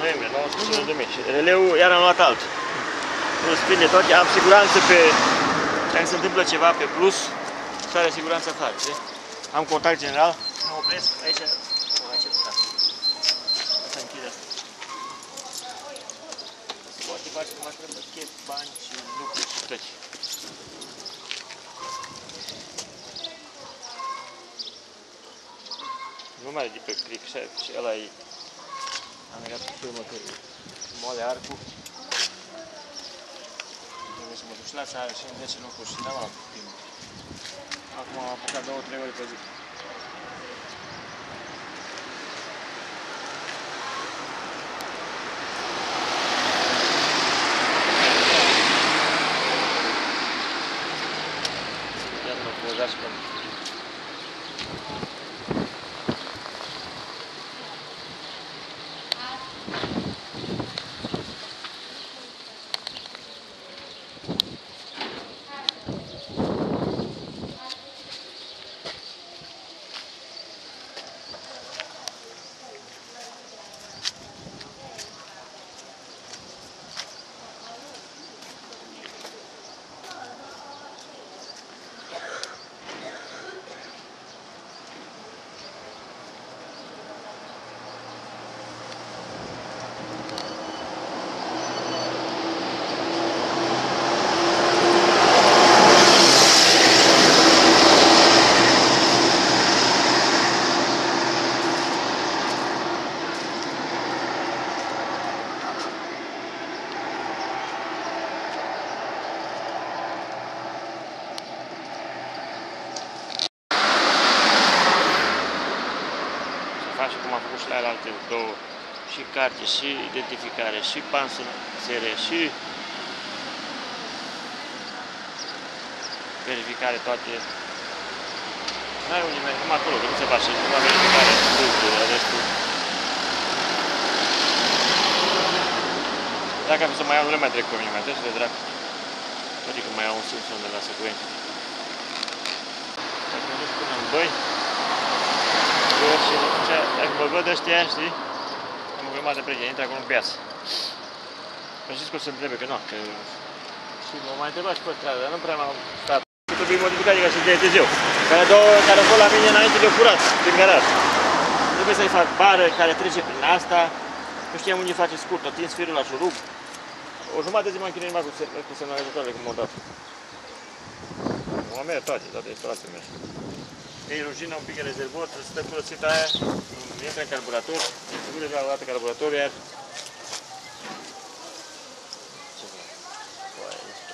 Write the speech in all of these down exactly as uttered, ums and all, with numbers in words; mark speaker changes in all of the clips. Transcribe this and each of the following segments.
Speaker 1: noiembrie, nouăsprezece de mii. Și releul iar am luat altul. Nu sprinde tot, am siguranță pe... Dacă se întâmplă ceva pe plus, și are siguranță afară, știi? Am contact general, mă opresc aici, o, aici, da. Asta închide asta. Se poate face cum aș trebuie chet, bani și lucruri și pleci. Nu mai de pe cric și ăla e... Am legat cu filmă că moale arcul. Trebuie să mă duc și la țară și în zece locuri și n-am luat timp. Acum am apucat două trei ori pe zi. Iar mă pozați pe așa cum am făcut și la alte două, și carte, și identificare, și pansă S R, și verificare toate. N-ai unde merg, numai acolo, că nu se face, numai verificare, dublu, restul. Dacă am să mai iau, nu le mai trec pe mine, mai trebuie să le drac. Adică mai iau un Simpson de la Săcueni. Dacă mă duc până în Băi, și dacă mă văd ăștia, știi, am o grămadă de prieteni, intră acolo în piață. Că știți că o să întrebe, că nu, că... Și mă mai întreba și pe stradă, dar nu prea m-am stat. Trebuie modificat ca să-i dea Tezeu. Care două care au fost la mine înainte de-o furat, prin garaj. Trebuie să-i fac bară care trece prin asta, nu știam unde face scurt, atins firul la șurub. O jumătate de zi m-am chinuit numai cu semnalizatoarele, cum m-au dat. M-au mers toate, toate instalațiile mele. Ei rugină un pic de rezervor, stă curățită aia, intră în carburator, se vede la o dată carburatorul, iar... Ce vreau? Foaie, nu știu.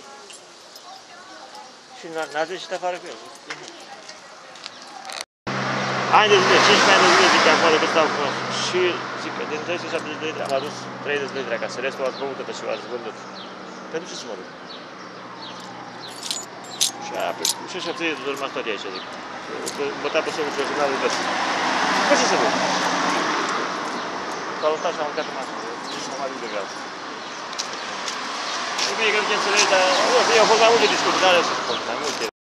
Speaker 1: Și n-ați ieșit afară cu el. Ani de zile, cincisprezece ani de zile zic acolo că stau cu noi. Și zic că din trei sute șaptezeci de litri am adus treizeci de litri acasă, restul ați băut și ați vândut. Pentru ce să mă duc? Și așa ți-e de urma toate aici, zic. Bătea pe somnul profesionalul de ăsta. Păi ce să văd? S-a luptat și am mâncat în mașină, nici nu m-a duc de gaz. E bine că nu te înțelegi, dar eu au fost mai multe discuții, dar să spun, mai multe.